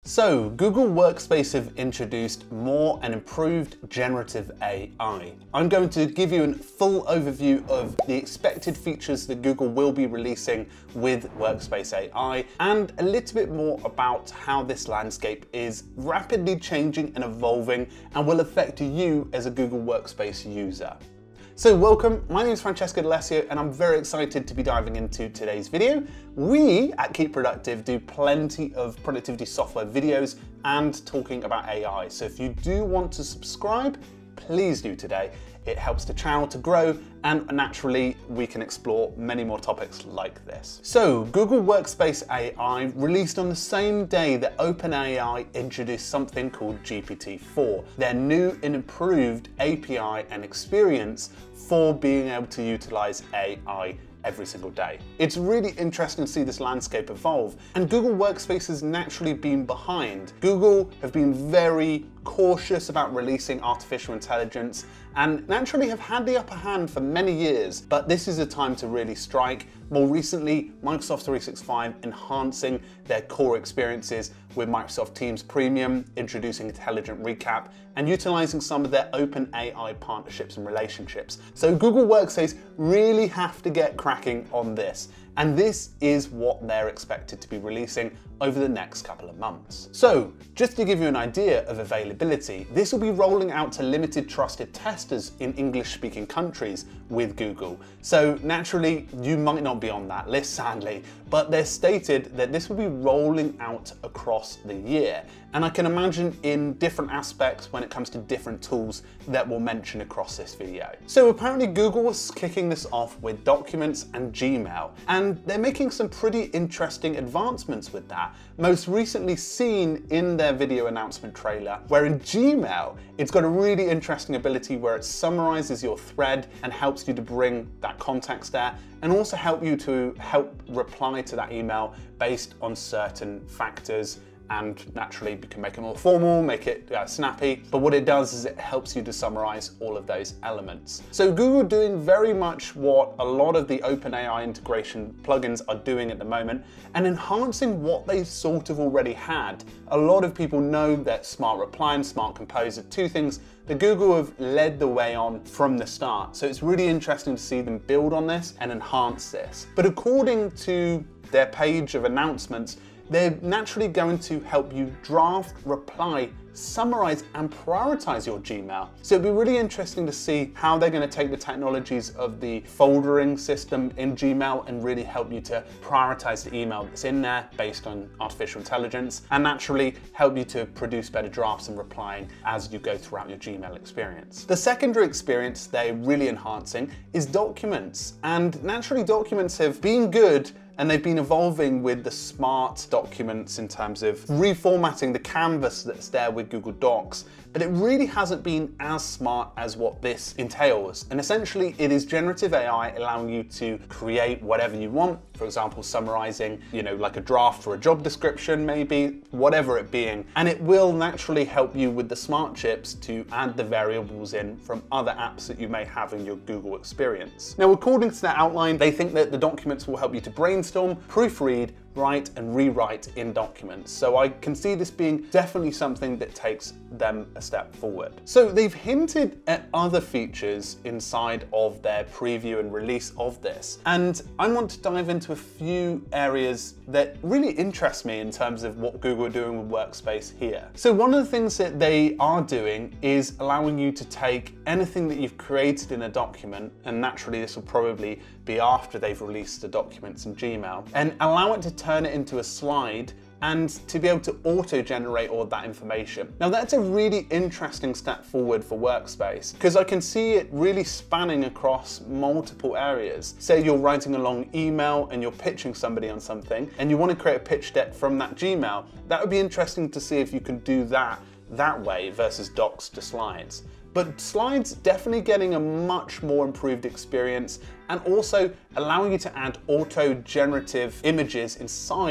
So, Google Workspace have introduced more and improved generative AI. I'm going to give you a full overview of the expected features that Google will be releasing with Workspace AI, and a little bit more about how this landscape is rapidly changing and evolving and will affect you as a Google Workspace user. So welcome, my name is Francesco D'Alessio and I'm very excited to be diving into today's video. We at Keep Productive do plenty of productivity software videos and talking about AI. So if you do want to subscribe, please do today. It helps the channel to grow and naturally we can explore many more topics like this. So Google Workspace AI released on the same day that OpenAI introduced something called GPT-4, their new and improved API and experience for being able to utilize AI every single day. It's really interesting to see this landscape evolve, and Google Workspace has naturally been behind. Google have been very cautious about releasing artificial intelligence and naturally have had the upper hand for many years, but this is a time to really strike. More recently, Microsoft 365 enhancing their core experiences with Microsoft Teams Premium, introducing Intelligent Recap, and utilizing some of their OpenAI partnerships and relationships. So Google Workspace really have to get cracking on this. And this is what they're expected to be releasing over the next couple of months. So, just to give you an idea of availability, this will be rolling out to limited trusted testers in English-speaking countries with Google. So naturally, you might not be on that list, sadly, but they're stated that this will be rolling out across the year. And I can imagine in different aspects when it comes to different tools that we'll mention across this video. So apparently Google was kicking this off with Documents and Gmail, and they're making some pretty interesting advancements with that. Most recently seen in their video announcement trailer, where in Gmail, it's got a really interesting ability where it summarizes your thread and helps you to bring that context there, and also help you to reply to that email based on certain factors. And naturally, you can make it more formal, make it snappy. But what it does is it helps you to summarize all of those elements. So Google doing very much what a lot of the OpenAI integration plugins are doing at the moment and enhancing what they sort of already had. A lot of people know that Smart Reply and Smart Compose are two things that Google have led the way on from the start. So it's really interesting to see them build on this and enhance this. But according to their page of announcements, they're naturally going to help you draft, reply, summarize, and prioritize your Gmail. So it'd be really interesting to see how they're going to take the technologies of the foldering system in Gmail and really help you to prioritize the email that's in there based on artificial intelligence, and naturally help you to produce better drafts and replying as you go throughout your Gmail experience. The secondary experience they're really enhancing is Documents, and naturally Documents have been good and they've been evolving with the smart documents in terms of reformatting the canvas that's there with Google Docs, but it really hasn't been as smart as what this entails. And essentially it is generative AI allowing you to create whatever you want, for example, summarizing, like a draft or a job description, maybe, whatever it being. And it will naturally help you with the smart chips to add the variables in from other apps that you may have in your Google experience. Now, according to their outline, they think that the documents will help you to brainstorm, proofread, write and rewrite in documents. So I can see this being definitely something that takes them a step forward. So they've hinted at other features inside of their preview and release of this. And I want to dive into a few areas that really interest me in terms of what Google are doing with Workspace here. So one of the things that they are doing is allowing you to take anything that you've created in a document, and naturally this will probably be after they've released the documents in Gmail, and allow it to turn it into a slide and to be able to auto-generate all of that information. Now that's a really interesting step forward for Workspace, because I can see it really spanning across multiple areas. Say you're writing a long email and you're pitching somebody on something and you want to create a pitch deck from that Gmail. That would be interesting to see if you can do that way versus docs to slides. But slides definitely getting a much more improved experience and also allowing you to add auto-generative images inside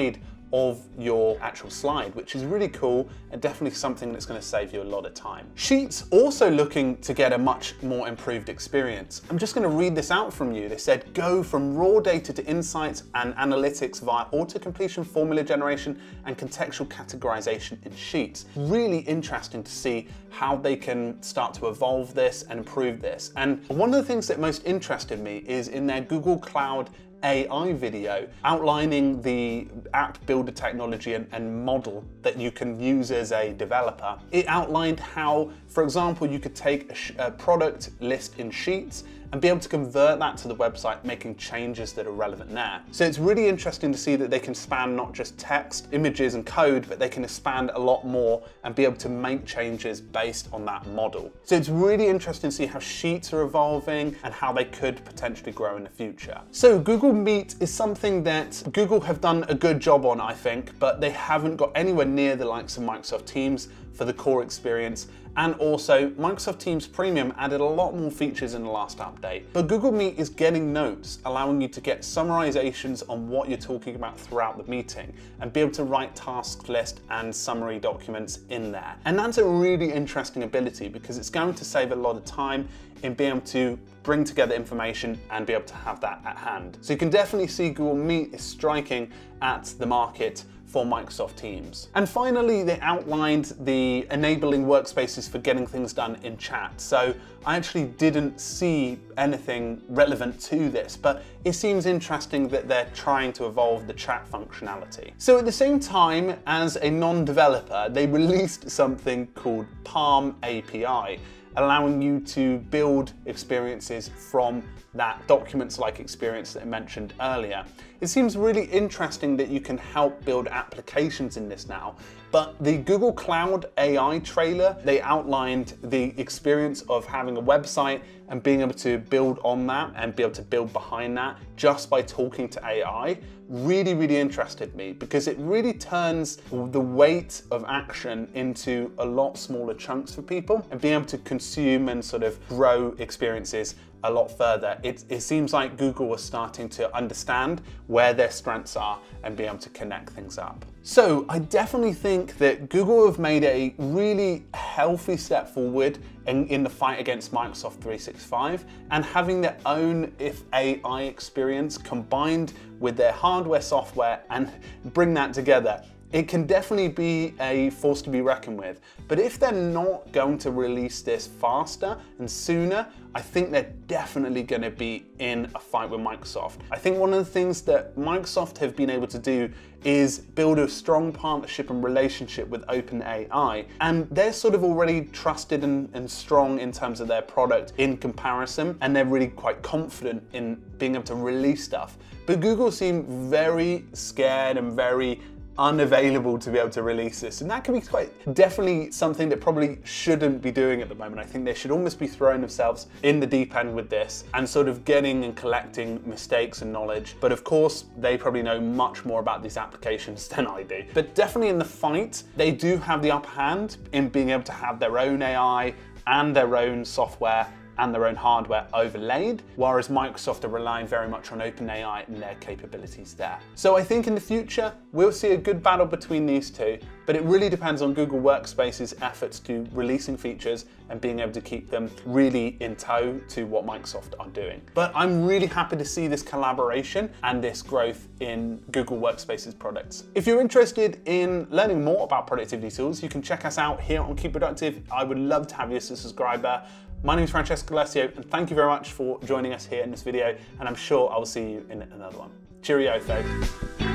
of your actual slide, which is really cool and definitely something that's going to save you a lot of time. Sheets also looking to get a much more improved experience. I'm just going to read this out from you. They said, go from raw data to insights and analytics via auto-completion, formula generation, and contextual categorization in Sheets. Really interesting to see how they can start to evolve this and improve this. And one of the things that most interested me is in their Google Cloud AI video outlining the app builder technology and model that you can use as a developer. It outlined how, for example, you could take a product list in Sheets and be able to convert that to the website, making changes that are relevant there. So it's really interesting to see that they can span not just text, images, and code, but they can expand a lot more and be able to make changes based on that model. So it's really interesting to see how Sheets are evolving and how they could potentially grow in the future. So Google Meet is something that Google have done a good job on, I think, but they haven't got anywhere near the likes of Microsoft Teams for the core experience. And also, Microsoft Teams Premium added a lot more features in the last update. But Google Meet is getting notes, allowing you to get summarizations on what you're talking about throughout the meeting and be able to write task list and summary documents in there. And that's a really interesting ability because it's going to save a lot of time in being able to bring together information and be able to have that at hand. So you can definitely see Google Meet is striking at the market for Microsoft Teams. And finally, they outlined the enabling workspaces for getting things done in chat. So I actually didn't see anything relevant to this, but it seems interesting that they're trying to evolve the chat functionality. So at the same time, as a non-developer, they released something called Palm API, allowing you to build experiences from that documents-like experience that I mentioned earlier. It seems really interesting that you can help build applications in this now, but the Google Cloud AI trailer, they outlined the experience of having a website and being able to build on that and be able to build behind that just by talking to AI. Really interested me because it really turns the weight of action into a lot smaller chunks for people and being able to consume and sort of grow experiences a lot further. It seems like Google was starting to understand where their strengths are and be able to connect things up. So I definitely think that Google have made a really healthy step forward in the fight against Microsoft 365 and having their own AI experience combined with their hardware, software, and bring that together. It can definitely be a force to be reckoned with, but if they're not going to release this faster and sooner, I think they're definitely going to be in a fight with Microsoft. I think one of the things that Microsoft have been able to do is build a strong partnership and relationship with OpenAI, and they're sort of already trusted and strong in terms of their product in comparison, and they're really quite confident in being able to release stuff. But Google seem very scared and very unavailable to be able to release this, and that can be quite definitely something that probably shouldn't be doing at the moment. I think they should almost be throwing themselves in the deep end with this and sort of getting and collecting mistakes and knowledge, but of course they probably know much more about these applications than I do. But definitely in the fight, they do have the upper hand in being able to have their own AI and their own software and their own hardware overlaid, whereas Microsoft are relying very much on OpenAI and their capabilities there. So I think in the future, we'll see a good battle between these two, but it really depends on Google Workspace's efforts to releasing features and being able to keep them really in tow to what Microsoft are doing. But I'm really happy to see this collaboration and this growth in Google Workspace's products. If you're interested in learning more about productivity tools, you can check us out here on Keep Productive. I would love to have you as a subscriber. My name is Francesco Alessio, and thank you very much for joining us here in this video, and I'm sure I will see you in another one. Cheerio, folks.